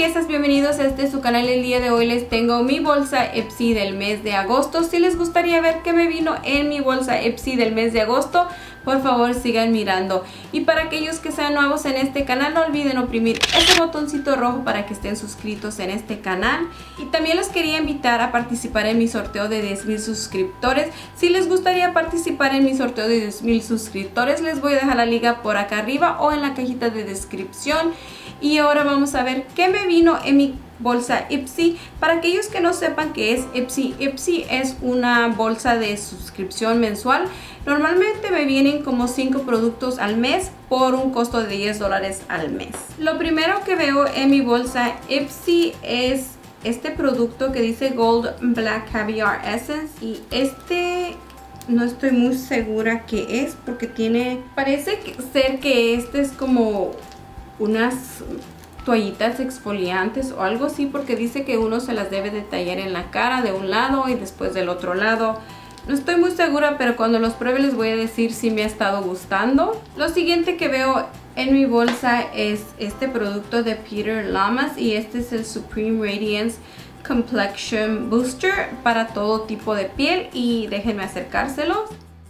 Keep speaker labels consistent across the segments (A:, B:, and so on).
A: bellezas, bienvenidos a su canal. El día de hoy les tengo mi bolsa Ipsy del mes de agosto. Si les gustaría ver qué me vino en mi bolsa Ipsy del mes de agosto, por favor sigan mirando. Y para aquellos que sean nuevos en este canal, no olviden oprimir ese botoncito rojo para que estén suscritos en este canal. Y también los quería invitar a participar en mi sorteo de 10,000 suscriptores. Si les gustaría participar en mi sorteo de 10,000 suscriptores, les voy a dejar la liga por acá arriba o en la cajita de descripción. Y ahora vamos a ver qué me vino en mi bolsa Ipsy. Para aquellos que no sepan qué es Ipsy, Ipsy es una bolsa de suscripción mensual. Normalmente me vienen como 5 productos al mes por un costo de $10 al mes. Lo primero que veo en mi bolsa Ipsy es este producto que dice Gold Black Caviar Essence. Y no estoy muy segura qué es porque parece ser que este es como unas toallitas exfoliantes o algo así, porque dice que uno se las debe de tallar en la cara de un lado y después del otro lado. No estoy muy segura, pero cuando los pruebe les voy a decir si me ha estado gustando. Lo siguiente que veo en mi bolsa es este producto de Peter Lamas y este es el Supreme Radiance Complexion Booster para todo tipo de piel. Y déjenme acercárselos.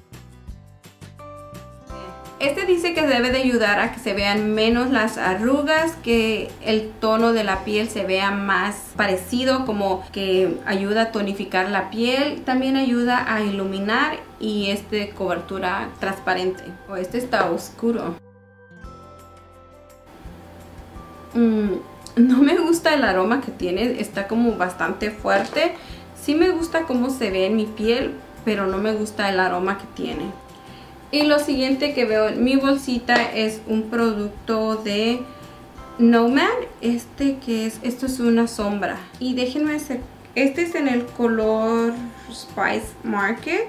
A: Este dice que debe de ayudar a que se vean menos las arrugas, que el tono de la piel se vea más parecido, como que ayuda a tonificar la piel. También ayuda a iluminar y cobertura transparente. Este está oscuro. No me gusta el aroma que tiene, está como bastante fuerte. Sí me gusta cómo se ve en mi piel, pero no me gusta el aroma que tiene. Y lo siguiente que veo en mi bolsita es un producto de Nomad. Esto es una sombra. Y déjenme hacer, este es en el color Spice Market.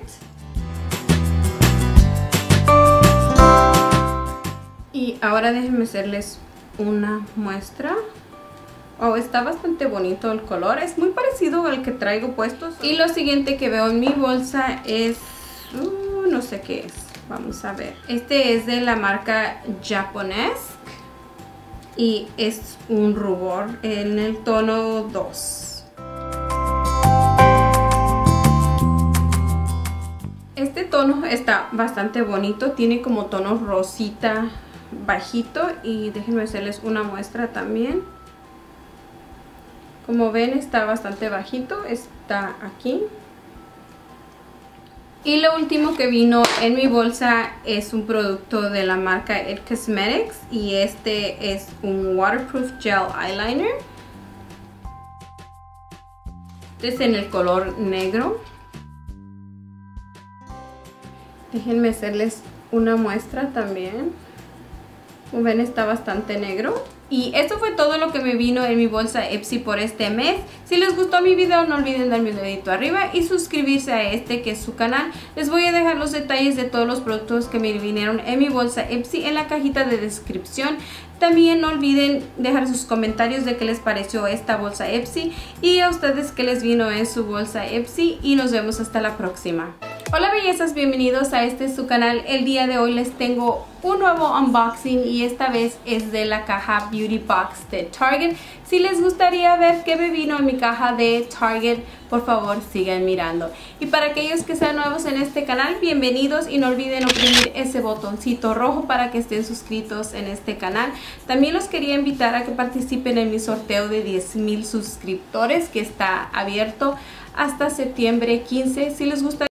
A: Y ahora déjenme hacerles una muestra. Oh, está bastante bonito el color. Es muy parecido al que traigo puestos. Y lo siguiente que veo en mi bolsa es... no sé qué es. Vamos a ver. Este es de la marca Japonesque y es un rubor en el tono 2. Este tono está bastante bonito. Tiene como tono rosita bajito. Y déjenme hacerles una muestra también. Como ven, está bastante bajito. Está aquí. Y lo último que vino en mi bolsa es un producto de la marca It Cosmetics. Y este es un Waterproof Gel Eyeliner. Este es en el color negro. Déjenme hacerles una muestra también. Como ven, está bastante negro. Y esto fue todo lo que me vino en mi bolsa Ipsy por este mes. Si les gustó mi video, no olviden darme un dedito arriba y suscribirse a que es su canal. Les voy a dejar los detalles de todos los productos que me vinieron en mi bolsa Ipsy en la cajita de descripción. También no olviden dejar sus comentarios de qué les pareció esta bolsa Ipsy y a ustedes qué les vino en su bolsa Ipsy. Y nos vemos hasta la próxima. Hola bellezas, bienvenidos a su canal. El día de hoy les tengo un nuevo unboxing y esta vez es de la caja Beauty Box de Target. Si les gustaría ver qué me vino en mi caja de Target, por favor sigan mirando. Y para aquellos que sean nuevos en este canal, bienvenidos y no olviden oprimir ese botoncito rojo para que estén suscritos en este canal. También los quería invitar a que participen en mi sorteo de 10,000 suscriptores que está abierto hasta septiembre 15. Si les gusta